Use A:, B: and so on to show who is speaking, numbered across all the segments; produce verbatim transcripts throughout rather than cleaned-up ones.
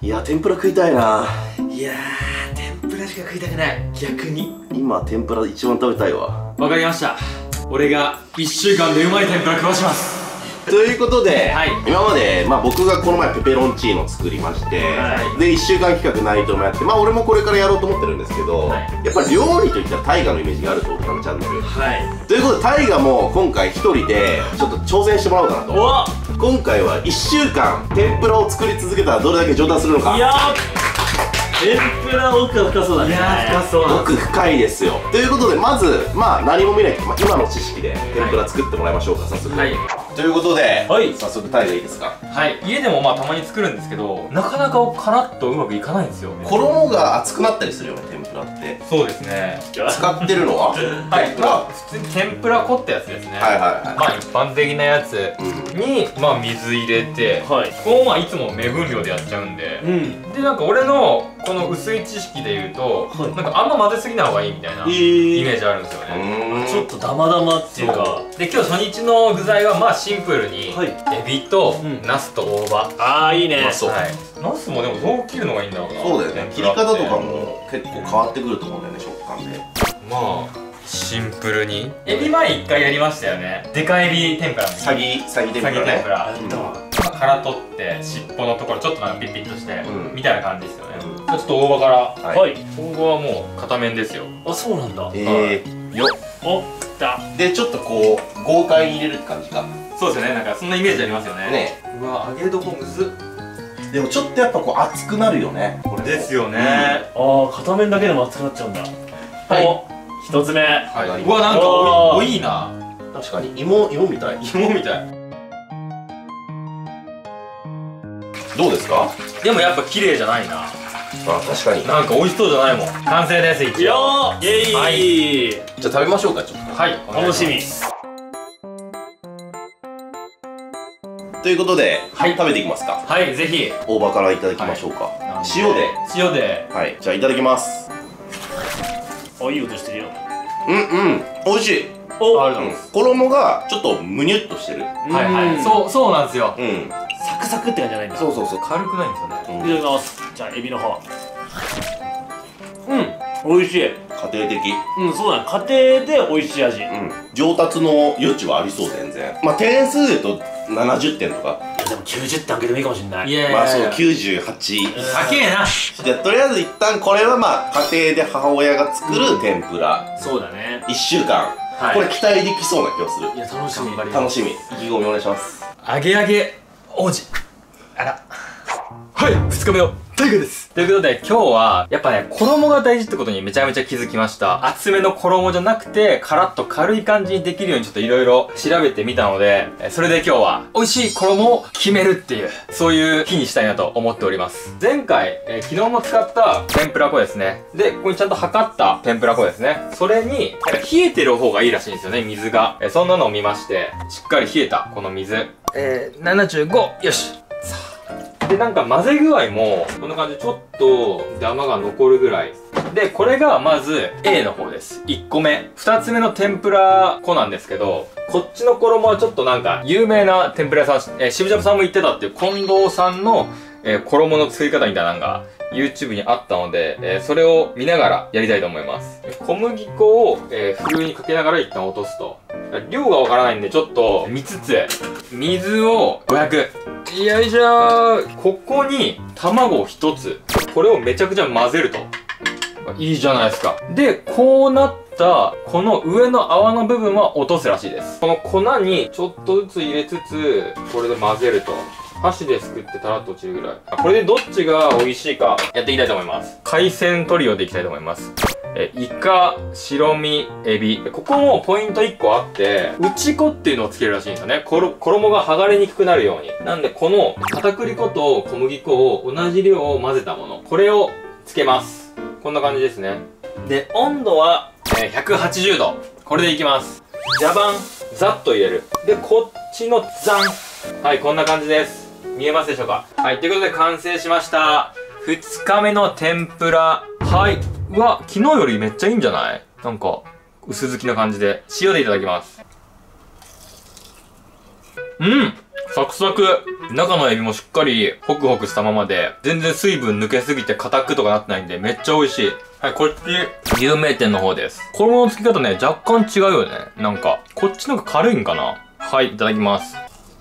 A: いや、天ぷら食いたいな。
B: いやー、天ぷらしか食いたくない。逆に
A: 今天ぷら一番食べたいわ。
B: わかりました。俺がいっしゅうかんでうまい天ぷら食わします。
A: ということで、
B: はい、
A: 今まで、まあ、僕がこの前ペペロンチーノ作りまして、はい、でいっしゅうかん企画ナイトもやって、まあ俺もこれからやろうと思ってるんですけど、はい、やっぱり料理といったらタイガのイメージがあると、僕のチャンネル、はい、ということでタイガも今回一人でちょっと挑戦してもらおうかなと。今回はいっしゅうかん天ぷらを作り続けたらどれだけ上達するのか。
B: いや天ぷら奥が深そうだね。いや深そう。
A: 奥深いですよ。ということでまずまあ何も見ない、まあ、今の知識で天ぷら作ってもらいましょうか、早速。はい。ということで、はい、早速タイがいいですか。
B: はい。家でもまあたまに作るんですけど、なかなかカラッとうまくいかないんですよ。
A: 衣が厚くなったりするよね、天ぷらって。
B: そうですね。
A: 使ってるのは
B: はい。まあ普通に天ぷら粉ってやつですね。はいはいはい。まあ一般的なやつにまあ水入れて、はい。ここもまあいつも目分量でやっちゃうんで、うん。でなんか俺のこの薄い知識で言うと、はい、なんかあんま混ぜすぎない方がいいみたいなイメージあるんですよね。ちょっとダマダマっていうか。で今日初日の具材はまあシンプルに、はい、エビと、うん、ナスと大葉。ああいいね。そう。はい。ナスもでもどう切るのがいいんだろうな。
A: そうだよね。切り方とかも結構変わってくると思うんだよね、食感で。
B: まあシンプルに。エビ前一回やりましたよね。でかエビ天ぷら。
A: サギサギ天ぷらね。
B: サギ天ぷら。殻取って尻尾のところちょっとなんかピッピッとしてみたいな感じですよね。ちょっと大葉から。はい。大葉はもう片面ですよ。あ、そうなんだ。
A: ええよっ。おっだ。でちょっとこう豪快に入れるって感じか。
B: そうですよね。なんかそんなイメージありますよね。ね。うわ、揚げどこむずっ。
A: でもちょっとやっぱこう熱くなるよね。
B: これですよね。ああ、片面だけでも熱くなっちゃうんだ。はい。一つ目。はい。うわ、なんか多いな。
A: 確かに芋芋みたい。
B: 芋みたい。
A: どうですか？
B: でもやっぱ綺麗じゃないな。
A: あ、確かに。
B: なんか美味しそうじゃないもん。完成です。一応。イエーイ。はい。
A: じゃあ食べましょうか、ちょっと。
B: はい。楽しみ。
A: ということで、はい、食べていきますか。
B: はい、ぜひ。
A: 大葉からいただきましょうか。塩で。
B: 塩で。
A: はい。じゃあいただきます。
B: あ、いい音してるよ。
A: うんうん。美味しい。お、ありがとうございます。衣がちょっとむにゅっとしてる。
B: はいはい。そうそうなんですよ。うん。サクサクって感じじゃないんだ。そうそうそう。軽くないんですよね。いただきます。じゃあエビの方。うん。美味しい。
A: 家庭的。
B: うん、そうだね。家庭で美味しい味。うん。
A: 上達の余地はありそう、全然。まあ点数で言うとななじゅってんとか。
B: いやでもきゅうじゅってんあげてもいいかもしれない。
A: いやまあそう、きゅうじゅうはち。
B: 高えな。
A: じゃあとりあえず一旦これはまあ家庭で母親が作る天ぷら。
B: そうだね。
A: いっしゅうかん。これ期待できそうな気がする。
B: いや楽しみ。
A: 楽しみ。意気込みお願いします。
B: 揚げ揚げ王子。あら。はい、ふつかめのタイガです。ということで今日はやっぱね、衣が大事ってことにめちゃめちゃ気づきました。厚めの衣じゃなくてカラッと軽い感じにできるようにちょっといろいろ調べてみたので、それで今日は美味しい衣を決めるっていう、そういう日にしたいなと思っております。前回、えー、昨日も使った天ぷら粉ですね。で、ここにちゃんと測った天ぷら粉ですね。それに冷えてる方がいいらしいんですよね、水が。えー、そんなのを見まして、しっかり冷えたこの水。えー、ななじゅうご、よし。で、なんか混ぜ具合も、こんな感じでちょっとダマが残るぐらい。で、これがまず A の方です。いっこめ。ふたつめの天ぷら粉なんですけど、こっちの衣はちょっとなんか有名な天ぷら屋さん、えー、渋ジャブさんも言ってたっていう近藤さんの、えー、衣の作り方みたいなのが YouTube にあったので、えー、それを見ながらやりたいと思います。小麦粉を、えー、ふるいにかけながら一旦落とすと。量がわからないんでちょっと見つつ、水をごひゃく。よいしょー。ここに卵をひとつ。これをめちゃくちゃ混ぜると。いいじゃないですか。で、こうなったこの上の泡の部分は落とすらしいです。この粉にちょっとずつ入れつつ、これで混ぜると。箸ですくってたらっと落ちるぐらい。これでどっちが美味しいかやっていきたいと思います。海鮮トリオでいきたいと思います。え、イカ、白身、エビ。ここもポイントいっこあって、内粉っていうのをつけるらしいんですよね。衣が剥がれにくくなるように。なんで、この片栗粉と小麦粉を同じ量を混ぜたもの。これをつけます。こんな感じですね。で、温度は、えー、ひゃくはちじゅうど。これでいきます。ジャバン、ざっと入れる。で、こっちのザン。はい、こんな感じです。見えますでしょうか？はい、ということで完成しました。ふつかめの天ぷら。はい。うわ、昨日よりめっちゃいいんじゃない？なんか、薄付きな感じで。塩でいただきます。 うん、サクサク。中のエビもしっかりホクホクしたままで、全然水分抜けすぎて硬くとかなってないんで、めっちゃ美味しい。はい、こっち、有名店の方です。衣の付き方ね、若干違うよね。なんか、こっちの方が軽いんかな。はい、いただきます。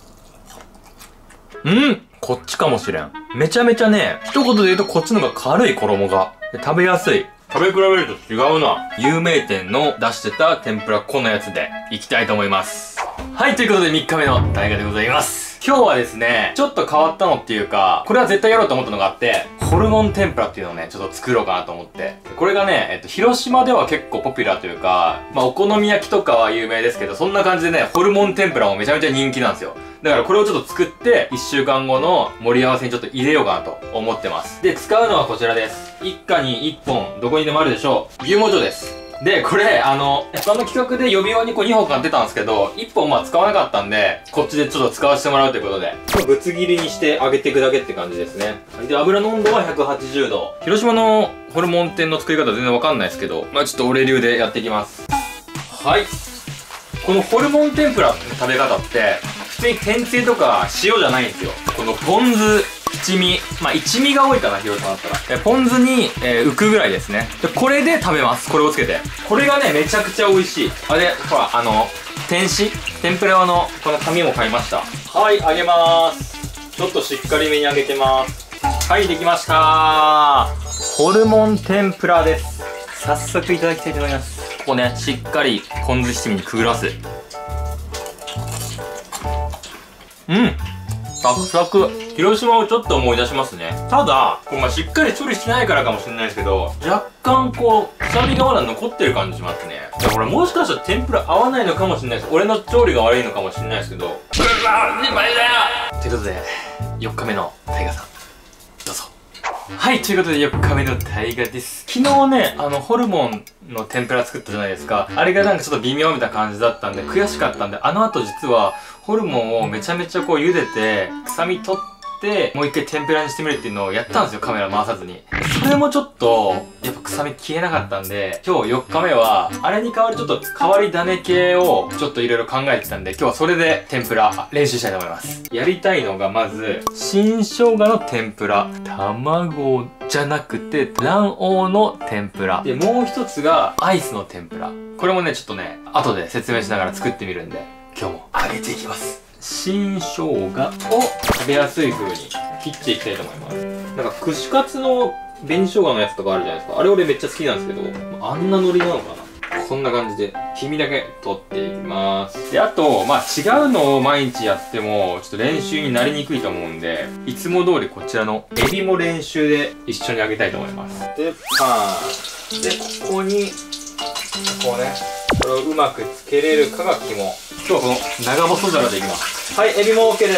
B: うん、こっちかもしれん。めちゃめちゃね、一言で言うとこっちの方が軽い衣が。食べやすい。食べ比べると違うな。有名店の出してた天ぷらこのやつでいきたいと思います。はい、ということでみっかめの大河でございます。今日はですね、ちょっと変わったのっていうか、これは絶対やろうと思ったのがあって、ホルモン天ぷらっていうのをね、ちょっと作ろうかなと思って。これがね、えっと、広島では結構ポピュラーというか、まあ、お好み焼きとかは有名ですけど、そんな感じでね、ホルモン天ぷらもめちゃめちゃ人気なんですよ。だからこれをちょっと作って、いっしゅうかんごの盛り合わせにちょっと入れようかなと思ってます。で、使うのはこちらです。一家に一本、どこにでもあるでしょう。牛もちょです。で、これ、あの、他の企画で予備用にこうにほん買ってたんですけど、いっぽんまあ使わなかったんで、こっちでちょっと使わせてもらうということで、ぶつ切りにして揚げていくだけって感じですね。で、油の温度はひゃくはちじゅうど。広島のホルモン店の作り方全然わかんないですけど、まあちょっと俺流でやっていきます。はい。このホルモン天ぷらの食べ方って、普通に天つゆとか塩じゃないんですよ。このポン酢、一味。まあ、一味が多いかな、広島だったら。え、ポン酢に、えー、浮くぐらいですね。で、これで食べます。これをつけて。これがね、めちゃくちゃ美味しい。あれ、ほら、あの、天使天ぷら用の、この紙も買いました。はい、揚げまーす。ちょっとしっかりめに揚げてます。はい、できましたー。ホルモン天ぷらです。早速いただきたいと思います。ここね、しっかりポン酢七味にくぐらす。うん、サクサク。広島をちょっと思い出しますね。ただ、これまあしっかり処理してないからかもしれないですけど、若干こう、臭みがまだ残ってる感じしますね。だからもしかしたら天ぷら合わないのかもしれないです。俺の調理が悪いのかもしれないですけど。うわー、失敗だよということで、よっかめのタイガさん、どうぞ。はい、ということでよっかめのタイガです。昨日ね、あの、ホルモンの天ぷら作ったじゃないですか。あれがなんかちょっと微妙みたいな感じだったんで、悔しかったんで、あの後実は、ホルモンをめちゃめちゃこう茹でて、臭み取って、もう一回天ぷらにしてみるっていうのをやったんですよ、カメラ回さずに。それもちょっと、やっぱ臭み消えなかったんで、今日よっかめは、あれに代わるちょっと変わり種系をちょっといろいろ考えてたんで、今日はそれで天ぷら練習したいと思います。やりたいのがまず、新生姜の天ぷら。卵じゃなくて、卵黄の天ぷら。で、もう一つが、アイスの天ぷら。これもね、ちょっとね、後で説明しながら作ってみるんで、今日も揚げていきます。新生姜を食べやすい風に切っていきたいと思います。なんか串カツの紅生姜のやつとかあるじゃないですか。あれ俺めっちゃ好きなんですけど、あんな海苔なのかな。こんな感じで黄身だけ取っていきます。で、あと、まあ違うのを毎日やってもちょっと練習になりにくいと思うんで、いつも通りこちらのエビも練習で一緒に揚げたいと思います。で、パン。で、ここに、こうね、これをうまくつけれるかが肝。今日はこの長細皿でいきます。はい、エビも OK です。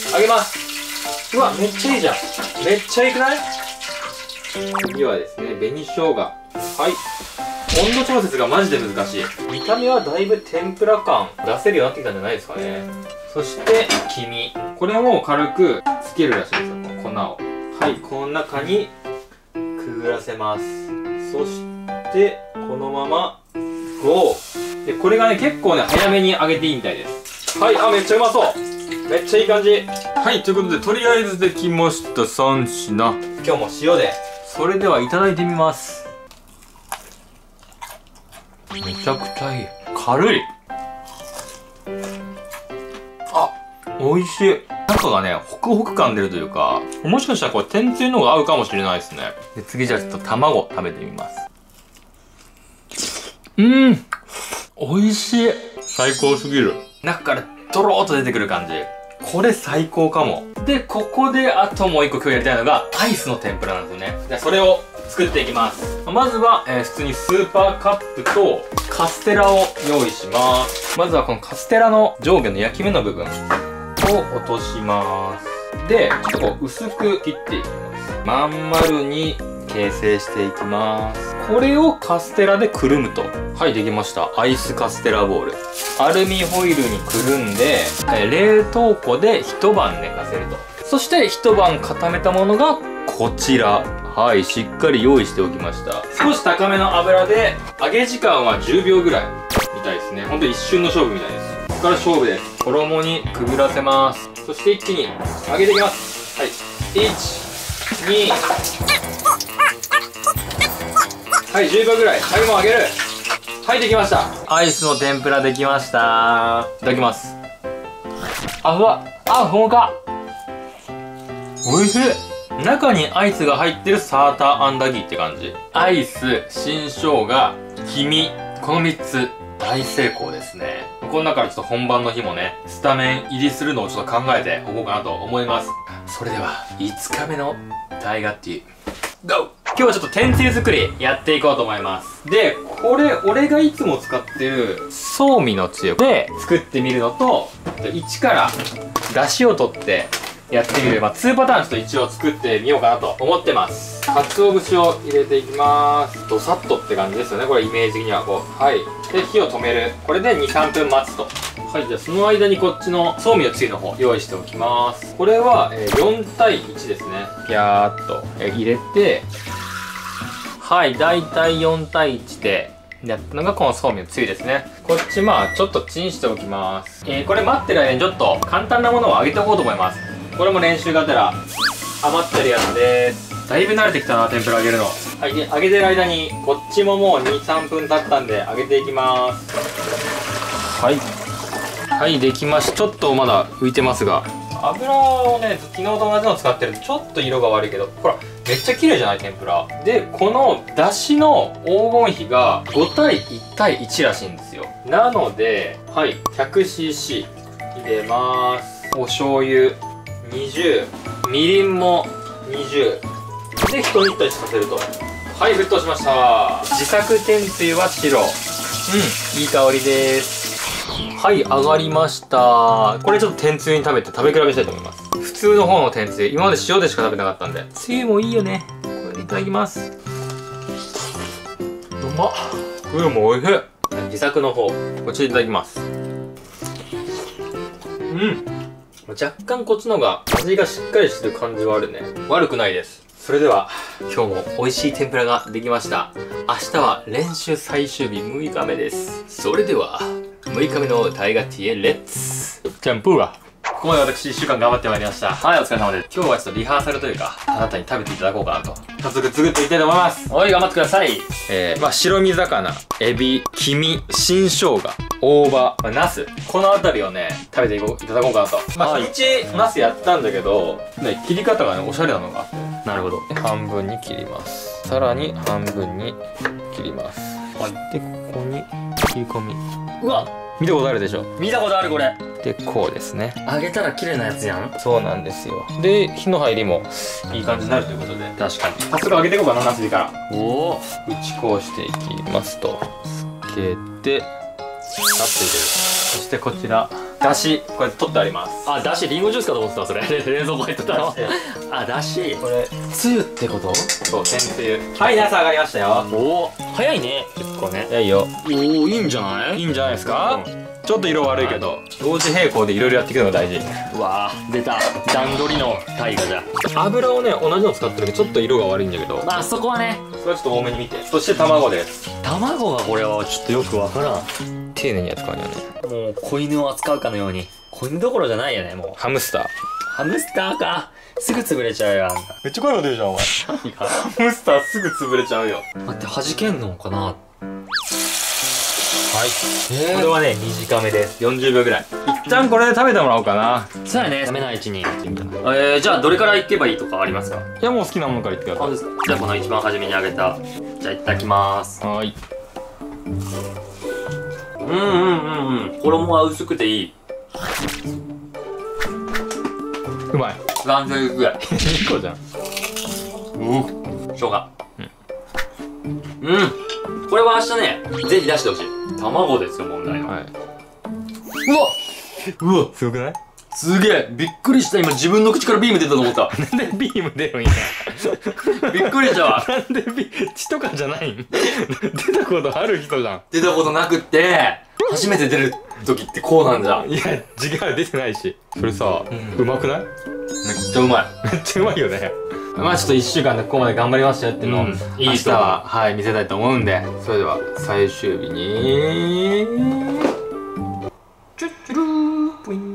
B: 揚げます。うわ、めっちゃいいじゃん。めっちゃいいくない？次はですね、紅生姜。はい。温度調節がマジで難しい。見た目はだいぶ天ぷら感出せるようになってきたんじゃないですかね。そして、黄身。これも軽くつけるらしいですよ、この粉を。はい、この中にくぐらせます。そして、このまま、ご。で、これがね、結構ね、早めに揚げていいみたいです。はい、あ、めっちゃうまそう。めっちゃいい感じ。はい、ということで、とりあえずできましたさん品。今日も塩で。それではいただいてみます。めちゃくちゃいい。軽い。あ、美味しい。中がね、ホクホク感出るというか、もしかしたらこれ天つゆの方が合うかもしれないですね。で、次じゃあちょっと卵食べてみます。うーん、美味しい。最高すぎる。中からドローっと出てくる感じ。これ最高かも。で、ここであともう一個今日やりたいのがアイスの天ぷらなんですよね。じゃあそれを作っていきます。まずは、えー、普通にスーパーカップとカステラを用意します。まずはこのカステラの上下の焼き目の部分を落とします。で、ちょっとこう薄く切っていきます。まん丸に形成していきます。これをカステラでくるむと。はい、できました。アイスカステラボール。アルミホイルにくるんで、え冷凍庫で一晩寝かせると。そして一晩固めたものがこちら。はい、しっかり用意しておきました。少し高めの油で、揚げ時間はじゅうびょうぐらいみたいですね。ほんと一瞬の勝負みたいです。ここから勝負です。 衣にくぐらせます。そして一気に揚げていきます。はい、いち、に、はい、じゅうびょうぐらいタイムを上げる。はい、できました。アイスの天ぷらできました。いただきます。あ、うわ、あ、ほんかおいしい。中にアイスが入ってるサーターアンダギーって感じ。アイス、新生姜、黄身、このみっつ大成功ですね。この中からちょっと本番の日もね、スタメン入りするのをちょっと考えておこうかなと思います。それではいつかめのタイガティー、ゴー。今日はちょっと天つゆ作りやっていこうと思います。で、これ俺がいつも使ってるそうみのつゆで作ってみるのと、一から出汁を取ってやってみる、まあ、にパターンちょっと一応作ってみようかなと思ってます。鰹節を入れていきます。ドサッとって感じですよね、これイメージ的には。こう、はい。で、火を止める。これでに、さんぷん待つと。はい、じゃあその間にこっちのそうみのつゆの方用意しておきます。これは、えー、よんたいいちですね。ピャーっと、えー、入れて、はい、だいたいよんたいいちでやったのがこのそうみのつゆですね。こっちまあちょっとチンしておきます。えー、これ待ってる間にちょっと簡単なものを揚げておこうと思います。これも練習がてら余ってるやつです。だいぶ慣れてきたな、天ぷら揚げるの。はい、で揚げてる間にこっちももうに、さんぷん経ったんで揚げていきます。はい、はい、できました。ちょっとまだ浮いてますが、油をね昨日と同じの使ってるとちょっと色が悪いけど、ほらめっちゃ綺麗じゃない、天ぷらで。このだしの黄金比がごたいいちたいいちらしいんですよ。なので、はい、ひゃくシーシー 入れます。お醤油にじゅう、みりんもにじゅうで、ひと煮立ちさせると。はい、沸騰しました。自作天つゆは白。うん、いい香りです。はい、上がりました。これちょっと天つゆに食べて食べ比べしたいと思います。普通の方の天つゆ、今まで塩でしか食べなかったんで、つゆもいいよね。これでいただきます。うまっ。これもおいしい。自作の方、こっちでいただきます。うん、若干こっちの方が味がしっかりしてる感じはあるね。悪くないです。それでは今日も美味しい天ぷらができました。明日は練習最終日むいかめです。それではむいかめのタイガティへレッツ天ぷら。ここまで私いっしゅうかん頑張ってまいりました。はい、お疲れ様です。今日はちょっとリハーサルというか、あなたに食べていただこうかなと。早速作っていきたいと思います。おい、頑張ってください。えー、まあ白身魚、エビ、黄身、新生姜、大葉、まあ、ナス、この辺りをね食べていこういただこうかなと。まあ初日ナスやったんだけど、ね、切り方がねおしゃれなのがあって、なるほど。半分に切ります。さらに半分に切ります。はい、でここに切り込み。うわ、見たことあるでしょ。見たことある。これでこうですね。揚げたら綺麗なやつやん。そうなんですよ。で火の入りもいい感じになるということで、確かに早速揚げていこうかな、ナスビから。おお、打ちこうしていきますと、つけてさっと入れる。そしてこちらだし、これ取ってあります。
C: あ、だし、リンゴジュースかと思ってた、それ。冷蔵庫入ってたの。あ、だし。これ、つゆってこと？
B: そう、天つゆ。はい、ナス上がりましたよ。
C: おお、早いね。結構ね。
B: 早いよ。
C: おお、いいんじゃない？
B: いいんじゃないですか？うん、ちょっと色悪いけど、同時並行でいろいろやっていくのが大事。
C: うわー、出た。段取りの大河じゃ。
B: 油をね、同じの使ってるけど、ちょっと色が悪いんだけど。
C: まあ、そこはね。
B: それはちょっと多めに見て。そして卵です。
C: 卵がこれはちょっとよくわからん。
B: 丁寧に扱うにはね。
C: もう、子犬を扱うかのように。子犬どころじゃないよね、もう。
B: ハムスター。
C: ハムスターか。すぐ潰れちゃうよ、あんた。
B: めっちゃ声が出るじゃん、お前。何か。ハムスターすぐ潰れちゃうよ。
C: 待って、弾けんのかな。はい。
B: えー、これはね、短めです。よんじゅうびょうぐらい。一旦これで食べてもらおうかな。
C: そうやね。食べないうちに。えー、じゃあどれからいけばいいとかありますか？
B: いや、もう好きなものからいってください。
C: あ、ですか。じゃあこの一番初めに揚げた。じゃあいただきます。
B: はい。
C: うんうんうんうん。衣は薄くていい。
B: うまい。
C: 残念ぐらい。
B: にこじゃん。
C: うん。生姜。うん。うん。これは明日ね、ぜひ出してほしい。卵ですよ、問題の。はい。うわうわ、
B: すごくない？
C: すげえ、びっくりした。今自分の口からビーム出たと思った。
B: なんでビーム出るんや。
C: びっくりしたわ。
B: なんでビーム、血とかじゃないん？出たことある人じゃん。
C: 出たことなくって、初めて出る時ってこうなんじゃん。
B: いや、違う、出てないし。それさ、うまくない？めっ
C: ちゃうまい。
B: めっちゃうまいよね。まあちょっといっしゅうかんでここまで頑張りましたよっていうのを、うん、明日は、はい、見せたいと思うんで、それでは最終日にチュッチュルーポイン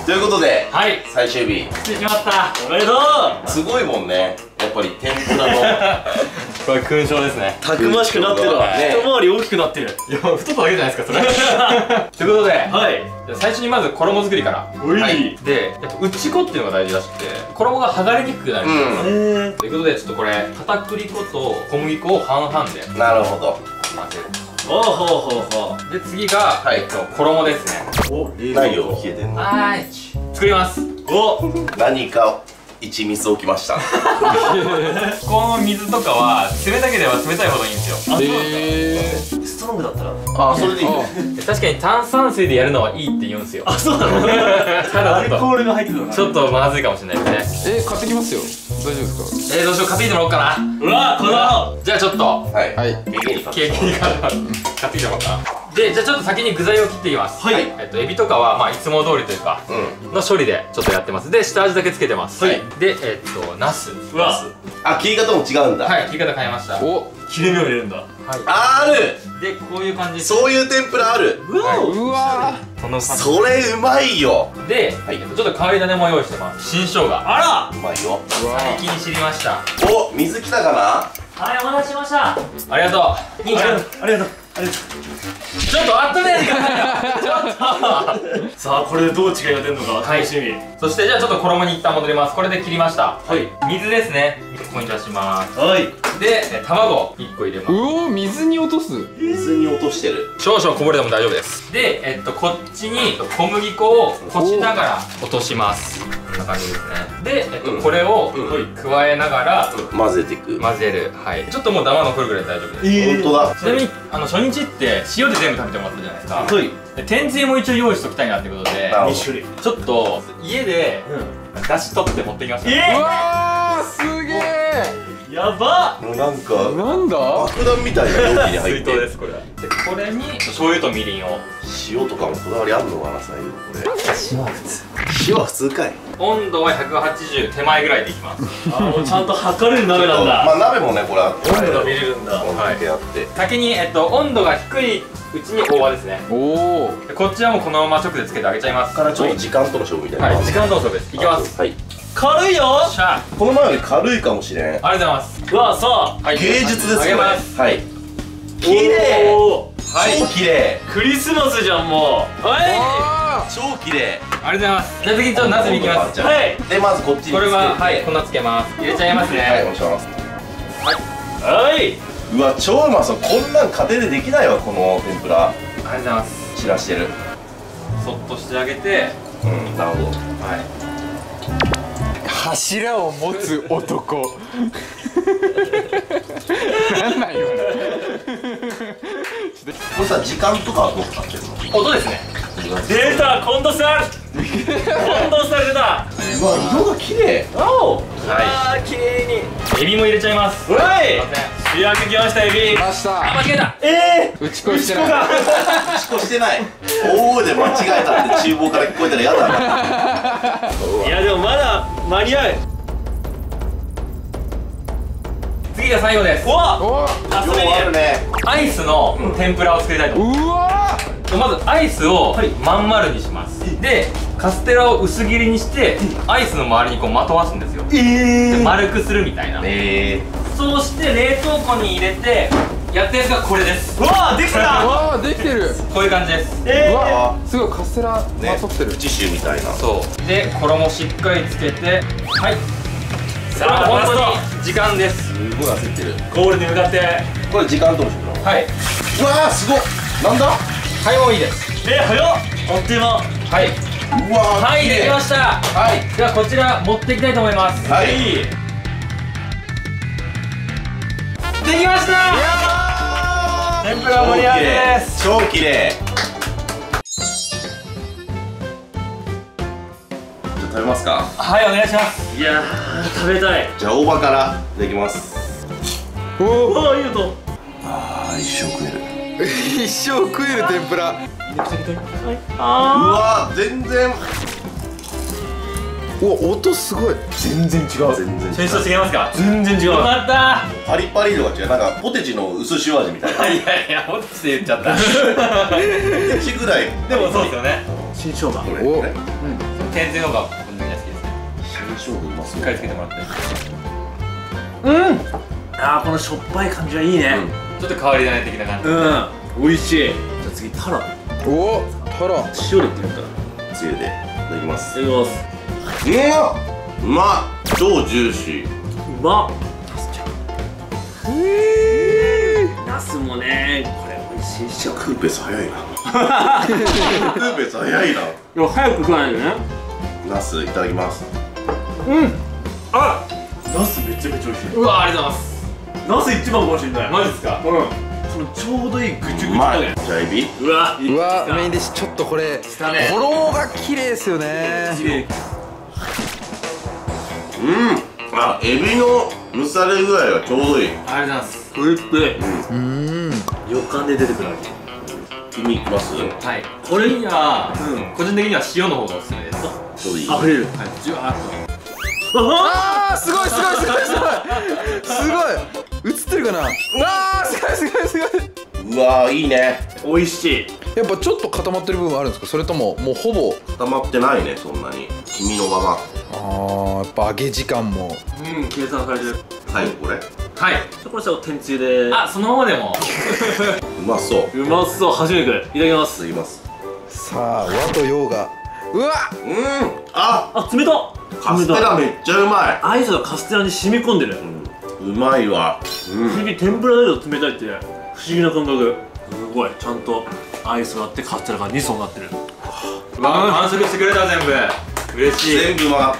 A: ということで、
C: はい、
A: 最終日
C: 来てしまった。おめでとう。
A: すごいもんね、やっぱり天ぷらの
B: これ勲章ですね。
C: たくましくなってるわ。一回り大きくなってる。いや、太っただけじゃないですか、それ。
B: ということで、
C: はい、
B: 最初にまず衣作りから。はい。で、やっぱ打ち粉っていうのが大事らしくて、衣が剥がれにくくなるんですよ。ということで、ちょっとこれ片栗粉と小麦粉を半々で。
A: なるほど。
B: 混ぜる。
C: ほうほうほうほ
B: う。で、次が、えっと、衣ですね。
A: お、ないよ、冷えてんの。
B: はい。作ります。
A: お、何か一ミス起きました。
B: この水とかは冷たければ冷たいほどいいんですよ。
C: へー。ストロングだったら、
A: あ、それでいいね。
B: 確かに炭酸水でやるのはいいって言うんですよ。
C: あ、そうなの。ただアルコールが入ってるの。
B: ちょっとまずいかもしれないですね。
D: え、買ってきますよ。大丈夫ですか？
B: えー、どうしよう、買ってきてもらおうかな。
C: うわ、この。
B: じゃあちょっと、
A: はいはい、
B: ケーキに買ってきてもらおうかな。で、じゃあちょっと先に具材を切っていきます。はい。えっとエビとかはまあいつも通りというかの処理でちょっとやってます。で、下味だけつけてます。はい。で、えっとナス。
C: うわ。
A: あ、切り方も違うんだ。
B: はい、切り方変えました。
D: お、
C: 切れ目を入れるんだ。はい。
A: ある。
B: で、こういう感じ。
A: そういう天ぷらある。
C: うわ。
D: うわ。
B: その
A: それうまいよ。
B: で、ちょっと変わり種も用意してます。新生姜。あら。
A: うまいよ。
B: 最近知りました。
A: お、水来たかな。
C: はい、お待たせしました。
B: ありがとう。兄ちゃん、
C: ありがとう。ありがとう。
B: ちょっと温めないでくださいよ。ちょっと。
C: さあ、これでどう違いが出るのか楽しみ。
B: そしてじゃあちょっと衣に一旦戻ります。これで切りました。はい。水ですね。ここに出します。はい。で、卵いっこ入れます。
D: うお、水に落とす。
A: 水に落としてる。
B: 少々こぼれても大丈夫です。で、えっとこっちに小麦粉をこしながら落とします。こんな感じですね。で、えっとこれを加えながら
A: 混ぜていく。
B: 混ぜる。はい。ちょっともうダマ残るぐらいで大丈夫です。
A: 本当だ。
B: ちなみにあの初日って塩で全部食べてもらったじゃないですか。はい。で、天つゆも一応用意しときたいなってことでに種類ちょっと家で出汁取って持ってきました。
D: えー、うわー、すげえ。
C: やばっ。
A: なんか
D: なんだ
A: 爆弾みたいな容器に入ってる。
B: 水筒です、これ。で、これに醤油とみりんを。
A: 塩とかもこだわりあるのかな、最後これ。
B: 塩は普通。
A: 塩は普通かい。
B: 温度はひゃくはちじゅう手前ぐらいでいきます。
C: あ、もうちゃんと測れる鍋なんだ。
A: まあ鍋もね、これあって、
C: 温度が見れるんだ。
A: はい。あって。
B: 先にえっと温度が低いうちに大葉ですね。おお。こっちはもうこのまま直でつけてあげちゃいます。
A: からちょっと時間との勝負みたいな。
B: はい、時間との勝負です。いきます。
A: はい。
B: 軽いよ。しゃ。
A: この前より軽いかもしれん。あり
B: がとうございます。
C: うわ、そう。
A: 芸術ですよ。はい。
C: 綺麗。
A: 超綺麗。
C: クリスマスじゃん、もう。はい。
A: 超綺麗。
B: ありがとうございます。じゃあ次ちょっとナスに行きます。
C: はい。
A: で、まずこっちに。
B: これははい、こんなつけます。入れちゃいますね。
A: はい、お願いします。
C: はい。
A: うわ、超うまそう。こんなん家庭でできないわ、この天ぷら。
B: ありがとうございます。
A: 散らしてる。
B: そっとしてあげて。
A: うん、なるほど。はい。
D: 柱を持つ男。なんなんよ。
A: これさ、時間とかはどう使ってるの？
B: 音ですね。
C: 出た、近藤さん。近藤さん出た。
A: うわ、色が綺麗。
C: おお。
B: はい。綺麗に。エビも入れちゃいます。
C: はい。主役きました、エビ。
D: 来ました。
B: 間違えた。
C: ええ。
D: 打ち粉してない。
A: 打ち粉してない。大声で間違えたって厨房から聞こえたら嫌だな。
C: いや、でもまだ間に合う。
B: 次が最後です。うわ。
D: お。
A: 量あるね。
B: アイスの天ぷらを作りたいと思います。
D: うわ
B: ー。まずアイスをまん丸にします。で、カステラを薄切りにしてアイスの周りにこうまとわすんですよ。で、丸くするみたいな。
A: ええ。
B: そうして冷凍庫に入れてやったやつがこれです。
C: うわー、できた。
D: ー。わー、できてる。
B: こういう感じです。
C: ええ。
D: うわー、すごいカステラまとってる。
A: プチシューみたいな。
B: そうで、衣しっかりつけて、はい。
C: さあ、
B: 本当に時間です。
A: すごい焦ってる。
C: ゴールに向かって。
A: これ時間との勝負なの？
B: はい。
A: うわー、すごっ。なんだ？
B: はい、もういいです。
C: え、早っ。あっという間。
B: はい。
A: うわー、
B: はい、できました。
A: はい。
B: ではこちら持っていきたいと思います。
A: はい。
B: できました。天ぷら盛り上げです。
A: 超綺麗。じゃあ食べますか。
B: はい、お願いします。
C: いやー、食べたい。
A: じゃあ大葉からいただきます。
D: おお。
C: うわ、ありがとう。
A: ああ、一生食える。
D: 一生食える天ぷら。
A: う
C: あ
A: わー、全然。
D: うわ、音すごい。
C: 全然違う。
A: 全然
B: 先週違いますか？
C: 全然違う。
B: よかった。
A: パリパリ度が違う。なんかポテチの薄塩味みたいな。
B: いやいや、ポテチで言っちゃった。
A: ポテチぐらい。
B: でもそうですよね。
C: 新生姜。
A: これ
D: お
A: ね。
B: 天つゆの方が個人的には好きですね。
A: 新生姜うまそう。
B: しっかりつけてもらって。
C: うんあーこのしょっぱい感じはいいね。
B: ちょっと変わり種的な感じ。
C: うん美味しい。じゃあ次タラ
D: おおタラ
C: 塩でいってみようか。
A: つゆでいただきます。
C: いただきます。
A: うまっうまっ超ジューシー。
C: うまっナスちゃんナスもねこれ美味しいっしょ。
A: クーペス早いなクーペス早いな。
C: いや早く食わないでね。
A: ナスいただきます。
C: うんあナスめちゃめちゃ美味しい。
B: うわありがとうございます。
C: ナス一番かもしれない。
B: マジですか。
C: うんそのちょうどいいぐちゅぐちゅ
A: うまい。
C: 加減。
A: じゃあエビ。
C: うわ
D: うわメインディッシュちょっとこれ
C: たね
D: 衣が綺麗ですよね。
C: 綺麗。
A: うんあエビの蒸され具合がちょうどいい。
B: ありがとうございます。
C: プリプリ
D: うん
C: 旅館で出てくる味。
A: 君いきます。
B: はい。これには
C: うん
B: 個人的には塩の方がおすすめです。
A: ちょうどいい。
C: あふれる。
B: はい。じゅわーっ
C: あ
D: あーすごいすごいすごいすごいすごい映ってるかな。うわーすごいすごいすごいう
A: わーいいね。
C: 美味しい。
D: やっぱちょっと固まってる部分あるんですか、それとももうほぼ。
A: 固まってないねそんなに。君のまま。
D: あーやっぱ揚げ時間も
C: うん計算されてる。
A: 最後これ。
B: と。はい。
C: じゃあこれさ天つゆで。
B: あ、そのままでも。
A: うまそう。
C: うまそう。初めていただきます。
A: すいます。
D: さあ和と洋がうわ
A: うんあ
C: あ冷たっ。
A: カステラめっちゃうまい。
C: アイスがカステラに染み込んでる。
A: うまいわ。
C: 不思議天ぷらだけど冷たいって不思議な感覚。すごいちゃんとアイスがあってカステラがに層になってる。
B: うわー完食してくれた全部。嬉しい。
A: 全部うまかった。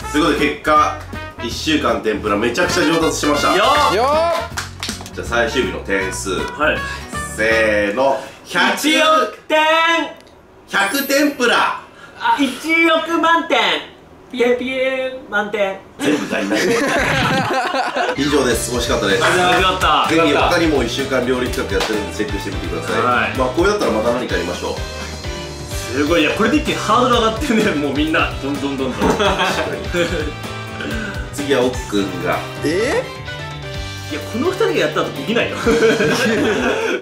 A: ということで結果いっしゅうかん天ぷらめちゃくちゃ上達しました。
C: よ
D: ーよ
A: じゃあ最終日の点数
C: はい
A: せーのひゃく
C: いちおくてん
A: ひゃく天ぷら
C: いちおく満点ピエピエ満点。
A: 全部足りない以上です。美味しかったです。
C: ありがとう。かった
A: ぜひ他にもいっしゅうかん料理企画やってるんでチェックしてみてください。
C: はい
A: まあこれだったらまた何かやりましょう。
C: すごい。いやこれで一気にハードル上がってるね。もうみんなどんどんどんどん
A: 次は奥くんが
D: え
C: いやこのふたりがやったらできないよ